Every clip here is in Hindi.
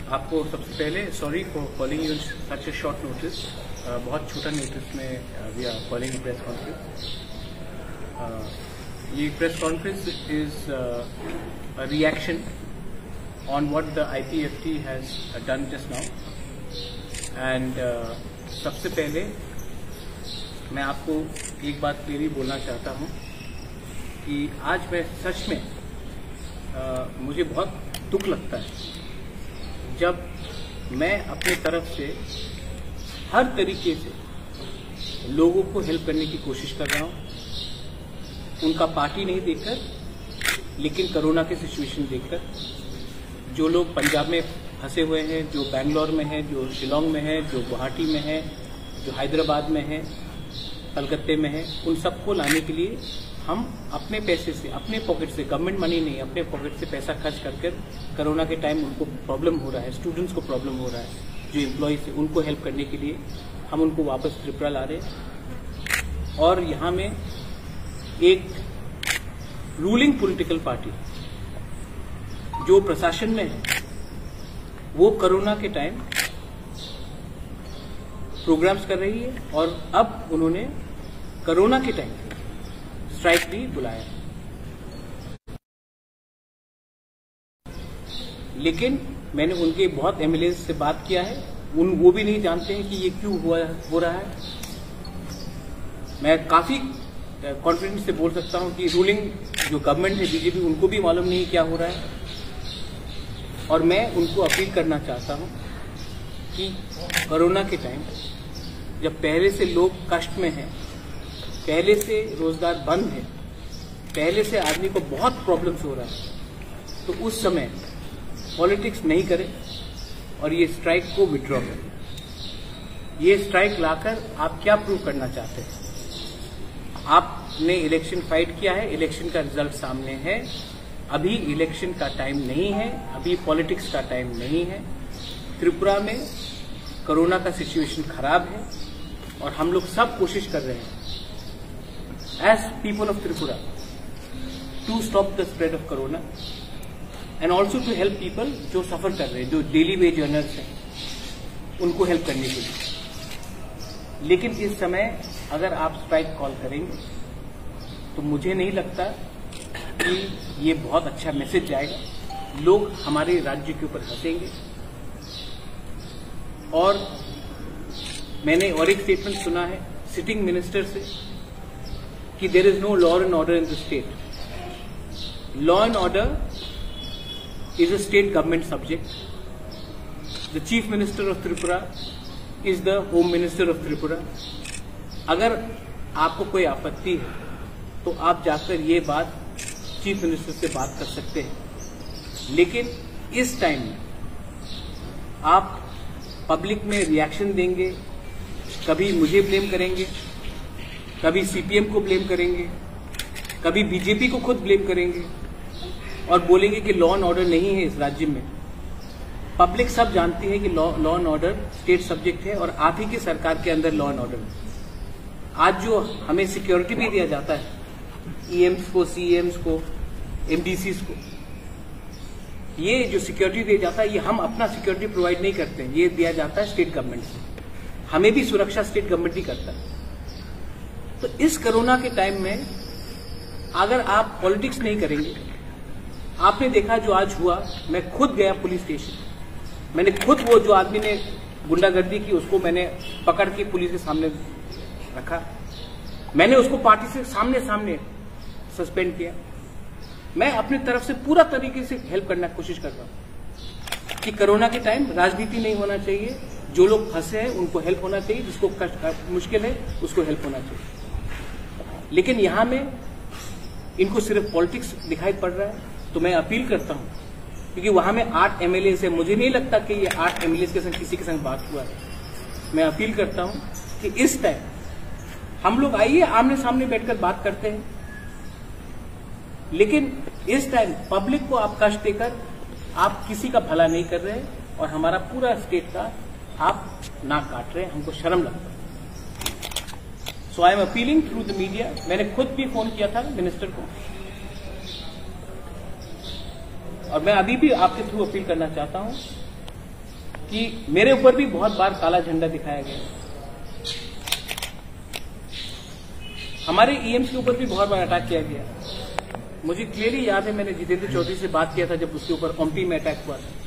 आपको सबसे पहले sorry for calling you such a short notice. बहुत छोटा नोटिस में we are calling press conference. ये press conference is a reaction on what the IPFT has done just now. And सबसे पहले मैं आपको एक बात क्लियरली बोलना चाहता हूं कि आज मैं सच में मुझे बहुत दुख लगता है जब मैं अपने तरफ से हर तरीके से लोगों को हेल्प करने की कोशिश कर रहा हूं, उनका पार्टी नहीं देखकर लेकिन कोरोना की सिचुएशन देखकर। जो लोग पंजाब में फंसे हुए हैं, जो बैंगलोर में हैं, जो शिलोंग में हैं, जो गुवाहाटी में हैं, जो हैदराबाद में हैं, कलकत्ते में हैं, उन सबको लाने के लिए हम अपने पैसे से, अपने पॉकेट से, गवर्नमेंट मनी नहीं, अपने पॉकेट से पैसा खर्च करके कोरोना के टाइम उनको प्रॉब्लम हो रहा है, स्टूडेंट्स को प्रॉब्लम हो रहा है, जो एम्प्लॉयज है उनको हेल्प करने के लिए हम उनको वापस त्रिपुरा ला रहे हैं। और यहाँ में एक रूलिंग पॉलिटिकल पार्टी जो प्रशासन में है वो कोरोना के टाइम प्रोग्राम्स कर रही है और अब उन्होंने कोरोना के टाइम स्ट्राइक भी बुलाया। लेकिन मैंने उनके बहुत MLAs से बात किया है, वो भी नहीं जानते हैं कि ये क्यों हो रहा है। मैं काफी कॉन्फिडेंस से बोल सकता हूं कि रूलिंग जो गवर्नमेंट है BJP, उनको भी मालूम नहीं क्या हो रहा है। और मैं उनको अपील करना चाहता हूं कि कोरोना के टाइम जब पहले से लोग कष्ट में हैं, पहले से रोजगार बंद है, पहले से आदमी को बहुत प्रॉब्लम्स हो रहा है, तो उस समय पॉलिटिक्स नहीं करें और ये स्ट्राइक को विड्रॉ करें। ये स्ट्राइक लाकर आप क्या प्रूव करना चाहते हैं? आपने इलेक्शन फाइट किया है, इलेक्शन का रिजल्ट सामने है। अभी इलेक्शन का टाइम नहीं है, अभी पॉलिटिक्स का टाइम नहीं है। त्रिपुरा में कोरोना का सिचुएशन खराब है और हम लोग सब कोशिश कर रहे हैं as people of Tripura to stop the spread of corona and also to help people जो सफर कर रहे हैं, जो डेली वेज अर्नर्स हैं, उनको हेल्प करने के लिए। लेकिन इस समय अगर आप स्ट्राइक कॉल करेंगे तो मुझे नहीं लगता कि ये बहुत अच्छा मैसेज जाएगा। लोग हमारे राज्य के ऊपर हंसेंगे। और मैंने और एक स्टेटमेंट सुना है सिटिंग मिनिस्टर से कि there is no law and order in the state. Law and order is a state government subject. The chief minister of Tripura is the home minister of Tripura. अगर आपको कोई आपत्ति है तो आप जाकर ये बात चीफ मिनिस्टर से बात कर सकते हैं। लेकिन इस टाइम में आप पब्लिक में रिएक्शन देंगे, कभी मुझे ब्लेम करेंगे, कभी CPM को ब्लेम करेंगे, कभी BJP को खुद ब्लेम करेंगे और बोलेंगे कि लॉ एंड ऑर्डर नहीं है इस राज्य में। पब्लिक सब जानती है कि law and order state subject है और आप ही की सरकार के अंदर लॉ एंड ऑर्डर है। आज जो हमें सिक्योरिटी भी दिया जाता है EMs को, CEMs को, MDCs को, ये जो सिक्योरिटी दिया जाता है ये हम अपना सिक्योरिटी प्रोवाइड नहीं करते हैं, ये दिया जाता है स्टेट गवर्नमेंट से। हमें भी सुरक्षा स्टेट गवर्नमेंट ही करता है। तो इस कोरोना के टाइम में अगर आप पॉलिटिक्स नहीं करेंगे, आपने देखा जो आज हुआ, मैं खुद गया पुलिस स्टेशन, मैंने खुद वो जो आदमी ने गुंडागर्दी की उसको मैंने पकड़ के पुलिस के सामने रखा, मैंने उसको पार्टी से सामने सामने सस्पेंड किया। मैं अपनी तरफ से पूरा तरीके से हेल्प करने की कोशिश कर रहा हूं कि कोरोना के टाइम राजनीति नहीं होना चाहिए। जो लोग फंसे हैं उनको हेल्प होना चाहिए, जिसको मुश्किल है उसको हेल्प होना चाहिए। लेकिन यहां में इनको सिर्फ पॉलिटिक्स दिखाई पड़ रहा है। तो मैं अपील करता हूं, क्योंकि वहां में 8 MLAs है, मुझे नहीं लगता कि ये 8 MLAs के संग किसी के संग बात हुआ है। मैं अपील करता हूं कि इस टाइम हम लोग आइए आमने सामने बैठकर बात करते हैं। लेकिन इस टाइम पब्लिक को आप कष्ट देकर आप किसी का भला नहीं कर रहे और हमारा पूरा स्टेट का आप नाक काट रहे हैं, हमको शर्म लगता है। So I am appealing through the media. मैंने खुद भी फोन किया था मिनिस्टर को और मैं अभी भी आपके थ्रू अपील करना चाहता हूं कि मेरे ऊपर भी बहुत बार काला झंडा दिखाया गया, हमारे ईएम्स के ऊपर भी बहुत बार अटैक किया गया। मुझे क्लियरली याद है, मैंने जितेंद्र चौधरी से बात किया था जब उसके ऊपर ओमपी में अटैक हुआ था।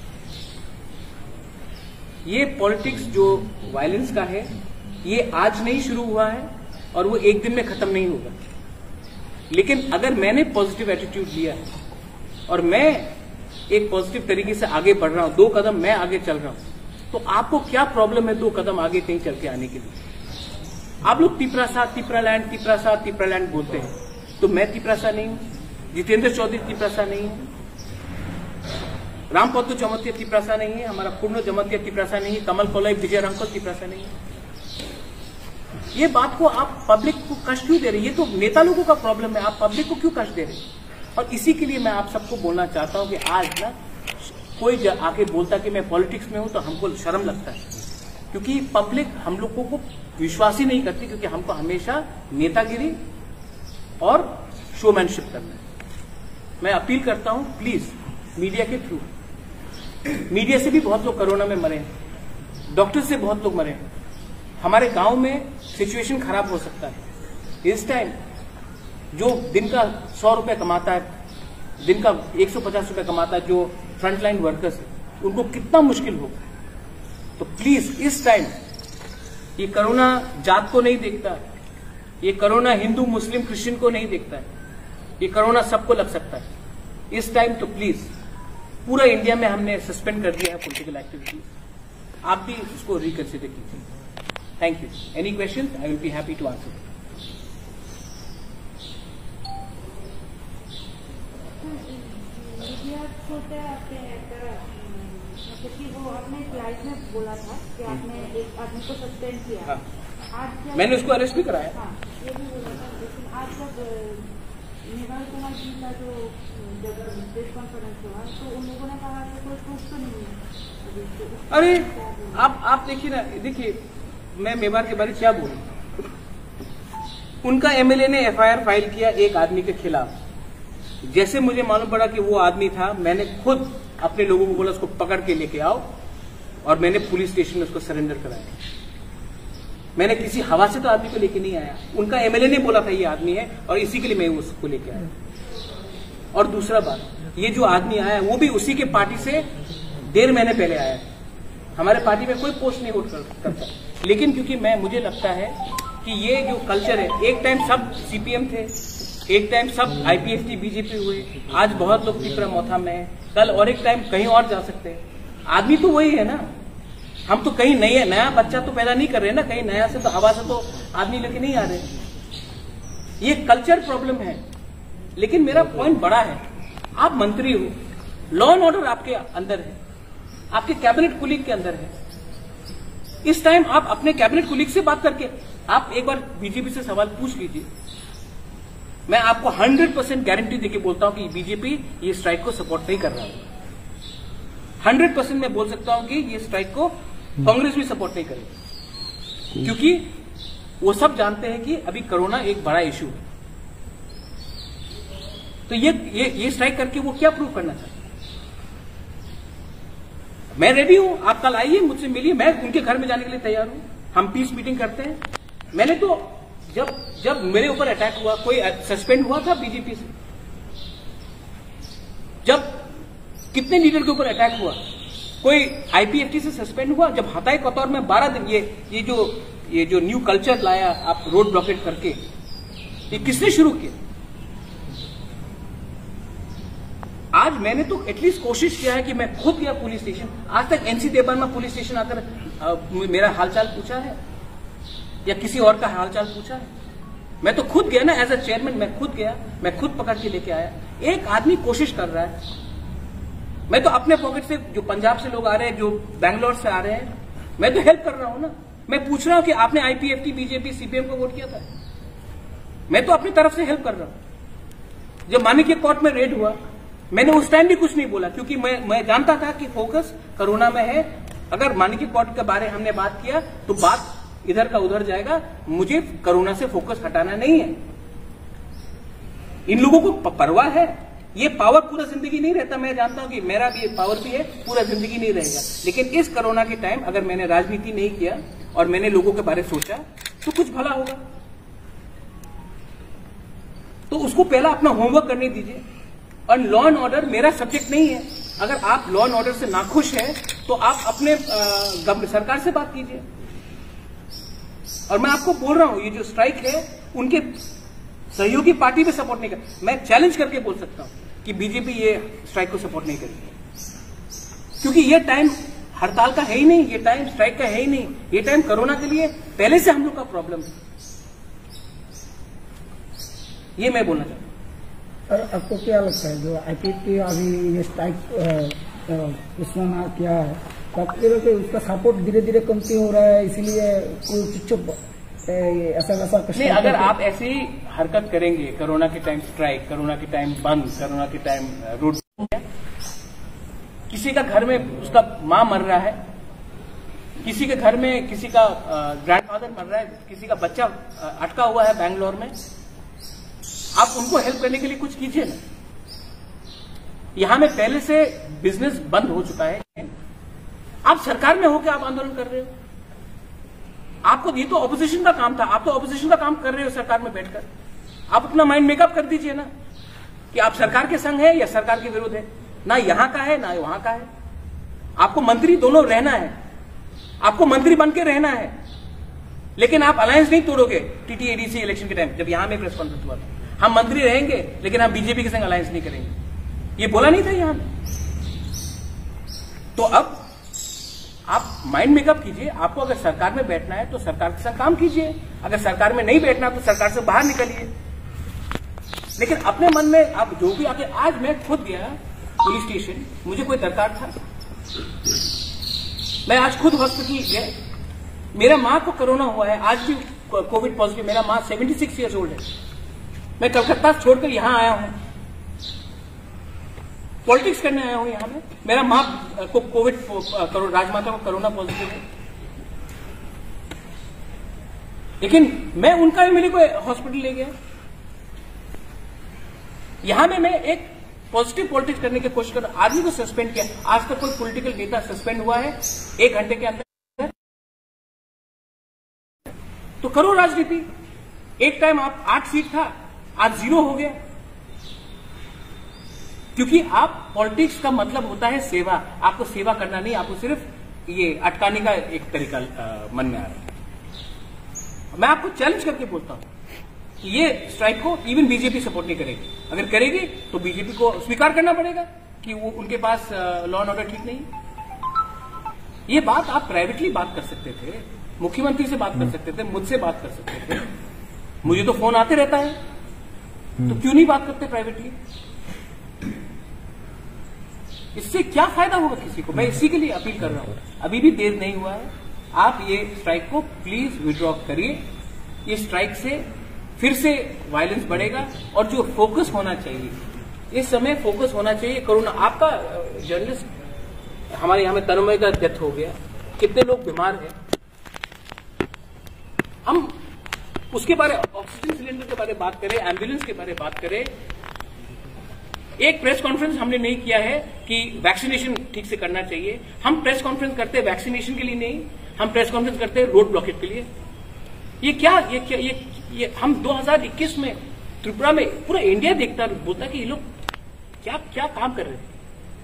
ये पॉलिटिक्स जो वायलेंस का है, ये आज नहीं शुरू हुआ है और वो एक दिन में खत्म नहीं होगा। लेकिन अगर मैंने पॉजिटिव एटीट्यूड लिया है और मैं एक पॉजिटिव तरीके से आगे बढ़ रहा हूं, 2 कदम मैं आगे चल रहा हूं, तो आपको क्या प्रॉब्लम है 2 कदम आगे कहीं चल के आने के लिए? आप लोग तिपरासा लैंड बोलते हैं, तो मैं तिपरासा नहीं हूं, जितेंद्र चौधरी तिपरासा नहीं है, रामपद्दू जमतिया तिपरासा नहीं है, हमारा पूर्ण जमतिया तिपरासा नहीं है, कमल कोलाई विजय रामकल तिपरासा नहीं है। ये बात को आप पब्लिक को कष्ट क्यों दे रहे हैं? ये तो नेता लोगों का प्रॉब्लम है, आप पब्लिक को क्यों कष्ट दे रहे हैं? और इसी के लिए मैं आप सबको बोलना चाहता हूं कि आज ना कोई आके बोलता कि मैं पॉलिटिक्स में हूं तो हमको शर्म लगता है, क्योंकि पब्लिक हम लोगों को विश्वास ही नहीं करती, क्योंकि हमको हमेशा नेतागिरी और शोमैनशिप करना है। मैं अपील करता हूं प्लीज मीडिया के थ्रू, मीडिया से भी बहुत लोग कोरोना में मरे हैं, डॉक्टर से बहुत लोग मरे हैं, हमारे गांव में सिचुएशन खराब हो सकता है। इस टाइम जो दिन का 100 रुपए कमाता है, दिन का 150 रुपए कमाता है, जो फ्रंटलाइन वर्कर्स है, उनको कितना मुश्किल होगा। तो प्लीज इस टाइम ये कोरोना जात को नहीं देखता, ये कोरोना हिंदू मुस्लिम क्रिश्चियन को नहीं देखता है, ये कोरोना सबको लग सकता है। इस टाइम तो प्लीज पूरा इंडिया में हमने सस्पेंड कर दिया है पॉलिटिकल एक्टिविटीज, आप भी इसको रिकंसिडर कीजिए। Thank you. Any question? I will be happy to answer. वो आपने स्लाइड में बोला था कि आपने एक आदमी को सस्पेंड किया। हाँ। आज मैंने उसको अरेस्ट भी कराया। हाँ, ये भी बोला था, लेकिन आज जब निवाल कुमार जी का जो जब प्रेस कॉन्फ्रेंस हुआ तो उन लोगों ने कहा कि कोई प्रूफ तो नहीं है। अरे आप देखिए ना, देखिए मैं मेवाड़ के बारे में क्या बोलूं। उनका एमएलए ने एफआईआर फाइल किया एक आदमी के खिलाफ। जैसे मुझे मालूम पड़ा कि वो आदमी था, मैंने खुद अपने लोगों को बोला उसको पकड़ के लेके आओ, और मैंने पुलिस स्टेशन में उसको सरेंडर कराया। मैंने किसी हवा से तो आदमी को लेके नहीं आया, उनका एमएलए ने बोला था ये आदमी है, और इसी के लिए मैं उसको लेके आया। और दूसरा बात, ये जो आदमी आया वो भी उसी के पार्टी से 1.5 महीने पहले आया। हमारे पार्टी में कोई पोस्ट नहीं होल्ड करता, लेकिन क्योंकि मुझे लगता है कि ये जो कल्चर है, एक टाइम सब सीपीएम थे, एक टाइम सब आईपीएफटी बीजेपी हुए, आज बहुत लोग तिपरा मोथा में है, कल और एक टाइम कहीं और जा सकते हैं। आदमी तो वही है ना, हम तो कहीं नया बच्चा तो पैदा नहीं कर रहे ना, कहीं नया से तो हवा से तो आदमी लेके नहीं आ रहे। ये कल्चर प्रॉब्लम है। लेकिन मेरा पॉइंट बड़ा है, आप मंत्री हो, लॉ एंड ऑर्डर आपके अंदर है, आपके कैबिनेट कुलीग के अंदर है। इस टाइम आप अपने कैबिनेट कुलीग से बात करके आप एक बार बीजेपी से सवाल पूछ लीजिए। मैं आपको 100% गारंटी देके बोलता हूं कि बीजेपी ये स्ट्राइक को सपोर्ट नहीं कर रहा है। 100% मैं बोल सकता हूं कि ये स्ट्राइक को कांग्रेस भी सपोर्ट नहीं करेगी, क्योंकि वो सब जानते हैं कि अभी कोरोना एक बड़ा इशू है। तो ये स्ट्राइक करके वो क्या प्रूव करना चाहते हैं? मैं रेडी हूं, आप कल आइए, मुझसे मिलिए, मैं उनके घर में जाने के लिए तैयार हूं, हम पीस मीटिंग करते हैं। मैंने तो जब मेरे ऊपर अटैक हुआ, कोई सस्पेंड हुआ था बीजेपी से? जब कितने लीडर के ऊपर अटैक हुआ, कोई आईपीएफटी से सस्पेंड हुआ? जब हताई कतौर में 12 दिन ये जो न्यू कल्चर लाया आप रोड ब्लॉकेट करके, ये किसने शुरू किया? आज मैंने तो एटलीस्ट कोशिश किया है कि मैं खुद गया पुलिस स्टेशन। आज तक एनसी देवान में पुलिस स्टेशन आकर मेरा हालचाल पूछा है या किसी और का हालचाल पूछा है? मैं तो खुद गया ना, एज अ चेयरमैन मैं खुद गया, मैं खुद पकड़ के लेके आया। एक आदमी कोशिश कर रहा है, मैं तो अपने पॉकेट से, जो पंजाब से लोग आ रहे हैं, जो बैंगलोर से आ रहे हैं, मैं तो हेल्प कर रहा हूं ना। मैं पूछ रहा हूं कि आपने आईपीएफटी बीजेपी सीपीएम को वोट किया था? मैं तो अपनी तरफ से हेल्प कर रहा हूं। जब माननीय कोर्ट में रेड हुआ, मैंने उस टाइम भी कुछ नहीं बोला, क्योंकि मैं जानता था कि फोकस कोरोना में है। अगर माननीय कोर्ट के बारे हमने बात किया तो बात इधर का उधर जाएगा, मुझे कोरोना से फोकस हटाना नहीं है। इन लोगों को परवाह है ये पावर पूरा जिंदगी नहीं रहता, मैं जानता हूं कि मेरा भी पावर भी है, पूरा जिंदगी नहीं रहेगा। लेकिन इस कोरोना के टाइम अगर मैंने राजनीति नहीं किया और मैंने लोगों के बारे में सोचा तो कुछ भला होगा। तो उसको पहला अपना होमवर्क करने दीजिए। और लॉ एंड ऑर्डर मेरा सब्जेक्ट नहीं है। अगर आप लॉ एंड ऑर्डर से नाखुश हैं तो आप अपने सरकार से बात कीजिए। और मैं आपको बोल रहा हूं, ये जो स्ट्राइक है उनके सहयोगी पार्टी भी सपोर्ट नहीं कर, मैं चैलेंज करके बोल सकता हूं कि बीजेपी ये स्ट्राइक को सपोर्ट नहीं करेगी, क्योंकि ये टाइम हड़ताल का है ही नहीं, ये टाइम स्ट्राइक का है ही नहीं, ये टाइम कोरोना के लिए पहले से हम लोग का प्रॉब्लम है। ये मैं बोलना चाहता हूं। सर, आपको क्या लगता है जो आईपीएफटी अभी ये स्ट्राइक उसने किया है, तो आपको उसका सपोर्ट धीरे धीरे कमती हो रहा है, इसलिए कोई चुप ऐसा वैसा नहीं? अगर आप ऐसी हरकत करेंगे, कोरोना के टाइम स्ट्राइक, कोरोना के टाइम बंद, कोरोना के टाइम रोड, किसी का घर में उसका मां मर रहा है, किसी के घर में किसी का ग्रैंडफादर मर रहा है, किसी का बच्चा अटका हुआ है बैंगलोर में, आप उनको हेल्प करने के लिए कुछ कीजिए ना। यहां में पहले से बिजनेस बंद हो चुका है, आप सरकार में होकर आप आंदोलन कर रहे हो। आपको ये तो ऑपोजिशन का काम था, आप तो ऑपोजिशन का काम कर रहे हो सरकार में बैठकर। आप अपना माइंड मेकअप कर दीजिए ना कि आप सरकार के संग है या सरकार के विरुद्ध है। ना यहां का है ना वहां का है, आपको मंत्री दोनों रहना है, आपको मंत्री बन के रहना है। लेकिन आप अलायंस नहीं तोड़ोगे। टीटीएडीसी इलेक्शन के टाइम जब यहां में प्रेस कॉन्फ्रेंस हुआ था, हम मंत्री रहेंगे लेकिन हम बीजेपी के संग अलायंस नहीं करेंगे, ये बोला नहीं था यहां में। तो अब आप माइंड मेकअप कीजिए। आपको अगर सरकार में बैठना है तो सरकार के साथ काम कीजिए, अगर सरकार में नहीं बैठना तो सरकार से बाहर निकलिए। लेकिन अपने मन में आप जो भी आके, आज मैं खुद गया पुलिस स्टेशन, मुझे कोई दरकार था, मैं आज खुद हॉस्पिटल गया, मेरा मां को कोरोना हुआ है, आज भी कोविड पॉजिटिव, मेरा मां 76 ईयर्स ओल्ड है, मैं कलकत्ता छोड़कर यहां आया हूं, पॉलिटिक्स करने आया हूं यहां में। मेरा मां को कोविड, राजमाता को कोरोना पॉजिटिव है, लेकिन मैं उनका भी मेरे को हॉस्पिटल ले गया। यहां में मैं एक पॉजिटिव पॉलिटिक्स करने की कोशिश कर, आदमी को सस्पेंड किया। आज तक कोई पॉलिटिकल नेता सस्पेंड हुआ है 1 घंटे के अंदर? तो करो राजनीति। एक टाइम आप 8 सीट था, आज 0 हो गया, क्योंकि आप पॉलिटिक्स का मतलब होता है सेवा। आपको सेवा करना नहीं, आपको सिर्फ ये अटकाने का एक तरीका मन में आ रहा है। मैं आपको चैलेंज करके बोलता हूं कि ये स्ट्राइक को इवन बीजेपी सपोर्ट नहीं करेगी। अगर करेगी तो बीजेपी को स्वीकार करना पड़ेगा कि वो उनके पास लॉ एंड ऑर्डर ठीक नहीं। ये बात आप प्राइवेटली बात कर सकते थे, मुख्यमंत्री से बात कर सकते थे, मुझसे बात कर सकते थे, मुझे तो फोन आते रहता है, तो क्यों नहीं बात करते प्राइवेटली? इससे क्या फायदा होगा किसी को? मैं इसी के लिए अपील कर रहा हूं, अभी भी देर नहीं हुआ है, आप ये स्ट्राइक को प्लीज विड्रॉ करिए। ये स्ट्राइक से फिर से वायलेंस बढ़ेगा और जो फोकस होना चाहिए, इस समय फोकस होना चाहिए कोरोना। आपका जर्नलिस्ट हमारे यहां में तन्मय का डेथ हो गया, कितने लोग बीमार हैं, हम उसके बारे, ऑक्सीजन सिलेंडर के बारे में बात करें, एम्बुलेंस के बारे में बात करें। एक प्रेस कॉन्फ्रेंस हमने नहीं किया है कि वैक्सीनेशन ठीक से करना चाहिए। हम प्रेस कॉन्फ्रेंस करते हैं वैक्सीनेशन के लिए नहीं, हम प्रेस कॉन्फ्रेंस करते हैं रोड ब्लॉकेट के लिए। ये हम 2021 में त्रिपुरा में पूरा इंडिया देखता बोलता कि ये लोग क्या क्या काम कर रहे हैं।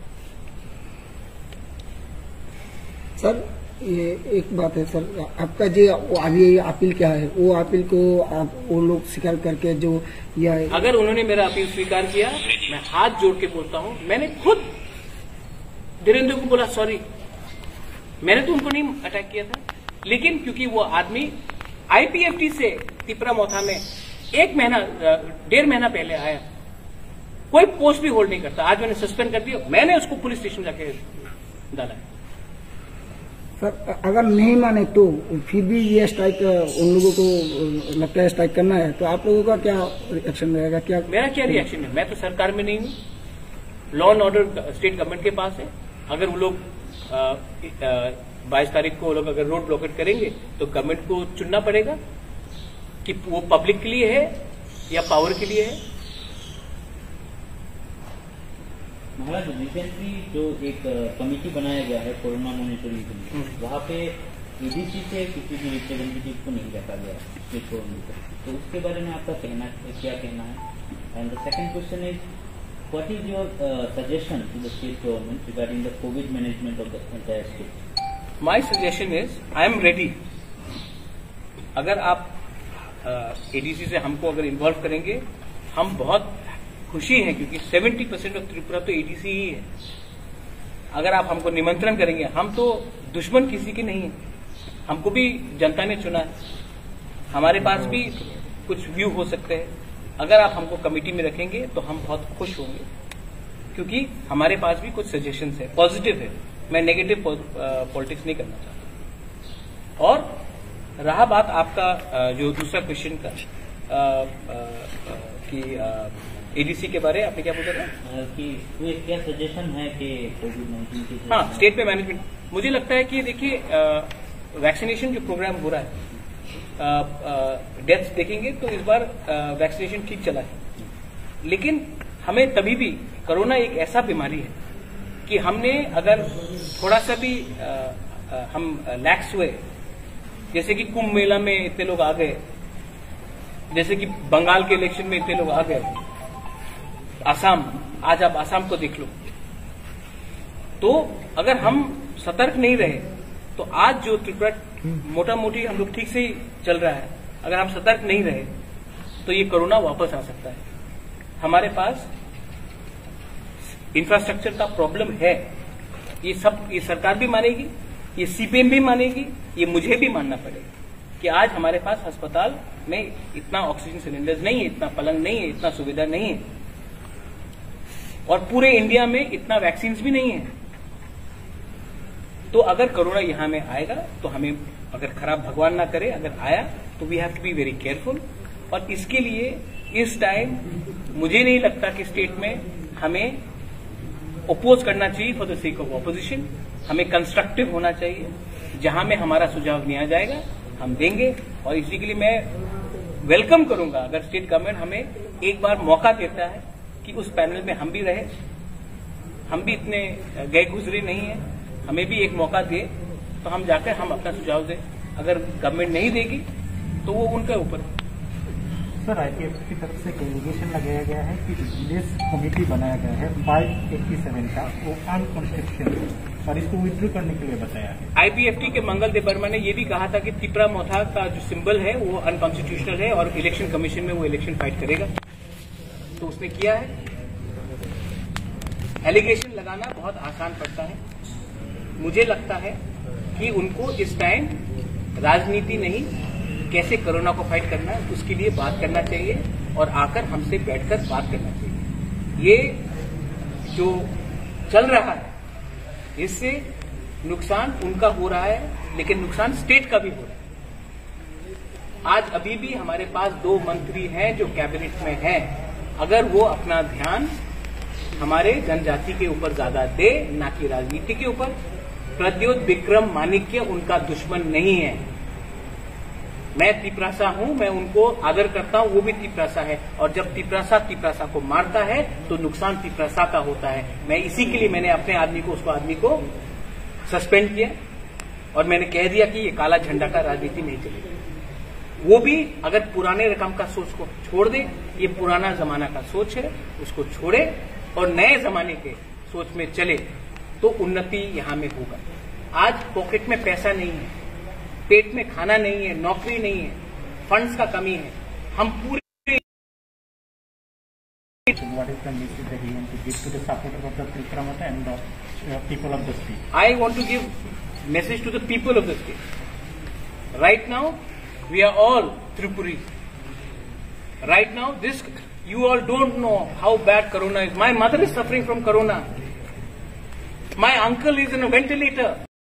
सर, ये एक बात है सर, आपका जो अभी अपील क्या है, वो अपील को आप वो लोग स्वीकार करके जो, या अगर उन्होंने मेरा अपील स्वीकार किया, मैं हाथ जोड़ के बोलता हूं, मैंने खुद धीरेन्द्र को बोला सॉरी, मैंने तो उनको नहीं अटैक किया था, लेकिन क्योंकि वो आदमी आईपीएफटी से तिपरा मोथा में 1.5 महीना पहले आया, कोई पोस्ट भी होल्ड नहीं करता, आज मैंने सस्पेंड कर दिया, मैंने उसको पुलिस स्टेशन जाके डाला है। सर, अगर नहीं माने तो फिर भी ये स्ट्राइक उन लोगों को लगता है स्ट्राइक करना है, तो आप लोगों का क्या रिएक्शन रहेगा? क्या मेरा क्या रिएक्शन है? मैं तो सरकार में नहीं हूँ, law and order state government के पास है। अगर वो लोग 22 तारीख को वो लोग अगर रोड ब्लॉकेट करेंगे तो गवर्नमेंट को चुनना पड़ेगा कि वो पब्लिक के लिए है या पावर के लिए है। महाराज रिसेंटली जो एक कमेटी बनाया गया है कोरोना मॉनिटरिंग के लिए, वहाँ पे एडीसी से किसी भी रिप्रेजेंटेटिव को नहीं रखा गया स्टेट गवर्नमेंट, तो उसके बारे में आपका क्या कहना है? And the second question is what is your suggestion to the state government regarding the COVID management of the entire state? My suggestion is I am ready. अगर आप एडीसी से हमको अगर इन्वॉल्व करेंगे, हम बहुत खुशी हैं, क्योंकि 70% ऑफ त्रिपुरा तो एडीसी ही है। अगर आप हमको निमंत्रण करेंगे, हम तो दुश्मन किसी के नहीं है, हमको भी जनता ने चुना है, हमारे पास भी कुछ व्यू हो सकते हैं। अगर आप हमको कमेटी में रखेंगे तो हम बहुत खुश होंगे, क्योंकि हमारे पास भी कुछ सजेशंस है, पॉजिटिव है। मैं नेगेटिव पॉलिटिक्स नहीं करना चाहता। और रहा बात आपका जो दूसरा क्वेश्चन का कि एडीसी के बारे, आपने क्या पूछा था? कि क्या सजेशन है कि कोविड-19 की? हाँ, स्टेट में मैनेजमेंट, मुझे लगता है कि देखिए वैक्सीनेशन जो प्रोग्राम हो रहा है, डेथ्स देखेंगे तो इस बार वैक्सीनेशन ठीक चला है, लेकिन हमें तभी भी, कोरोना एक ऐसा बीमारी है कि हमने अगर थोड़ा सा भी हम लैक्स हुए, जैसे कि कुंभ मेला में इतने लोग आ गए, जैसे कि बंगाल के इलेक्शन में इतने लोग आ गए, आसाम, आज आप आसाम को देख लो, तो अगर हम सतर्क नहीं रहे तो आज जो त्रिपुरा मोटा मोटी हम लोग ठीक से ही चल रहा है, अगर हम सतर्क नहीं रहे तो ये कोरोना वापस आ सकता है। हमारे पास इंफ्रास्ट्रक्चर का प्रॉब्लम है, ये सरकार भी मानेगी, ये सीपीएम भी मानेगी, ये मुझे भी मानना पड़ेगा कि आज हमारे पास अस्पताल में इतना ऑक्सीजन सिलेंडर्स नहीं है, इतना पलंग नहीं है, इतना सुविधा नहीं है, और पूरे इंडिया में इतना वैक्सीन भी नहीं है। तो अगर कोरोना यहां में आएगा तो हमें, अगर खराब भगवान ना करे अगर आया, तो we have to be very careful. और इसके लिए इस टाइम मुझे नहीं लगता कि स्टेट में हमें ओपोज करना चाहिए for the sake of opposition. हमें कंस्ट्रक्टिव होना चाहिए, जहां में हमारा सुझाव लिया जाएगा हम देंगे। और इसी के लिए मैं वेलकम करूंगा अगर स्टेट गवर्नमेंट हमें एक बार मौका देता है कि उस पैनल में हम भी रहे, हम भी इतने गए गुजरे नहीं है, हमें भी एक मौका दे तो हम जाकर हम अपना सुझाव दें। अगर गवर्नमेंट नहीं देगी तो वो उनके ऊपर। सर, आईपीएफ की तरफ से एलिगेशन लगाया गया है कि जिस कमेटी बनाया गया है 587 का, वो अनकॉन्स्टिट्यूशनल और इसको विड्रॉ करने के लिए बताया है। आईपीएफटी के मंगल देव वर्मा ने यह भी कहा था कि तिपरा मोथा का जो सिंबल है वो अनकॉन्स्टिट्यूशनल है और इलेक्शन कमीशन में वो इलेक्शन फाइट करेगा, तो उसने किया है। एलिगेशन लगाना बहुत आसान पड़ता है। मुझे लगता है कि उनको इस टाइम राजनीति नहीं, कैसे कोरोना को फाइट करना है उसके लिए बात करना चाहिए और आकर हमसे बैठकर बात करना चाहिए। ये जो चल रहा है इससे नुकसान उनका हो रहा है, लेकिन नुकसान स्टेट का भी हो रहा है। आज अभी भी हमारे पास 2 मंत्री हैं जो कैबिनेट में हैं। अगर वो अपना ध्यान हमारे जनजाति के ऊपर ज्यादा दे, ना कि राजनीति के ऊपर। प्रद्योत विक्रम माणिक्य उनका दुश्मन नहीं है। मैं तिपरासा हूं, मैं उनको आदर करता हूं, वो भी तिपरासा है, और जब तिपरासा को मारता है तो नुकसान तिपरासा का होता है। मैं इसी के लिए मैंने अपने आदमी को सस्पेंड किया और मैंने कह दिया कि ये काला झंडा का राजनीति नहीं चलेगी। वो भी अगर पुराने रकम का सोच को छोड़ दे, ये पुराना जमाना का सोच है, उसको छोड़े और नए जमाने के सोच में चले तो उन्नति यहां में होगा। आज पॉकेट में पैसा नहीं है, पेट में खाना नहीं है, नौकरी नहीं है, फंड्स का कमी है। हम पूरे What is the message that you want to give to the supporters of the Tripura Motha and the people of the state? I want to give message to the people of the state. Right now, we are all Tripuris. Right now, you all don't know how bad Corona is. My mother is suffering from Corona. My uncle is in a ventilator.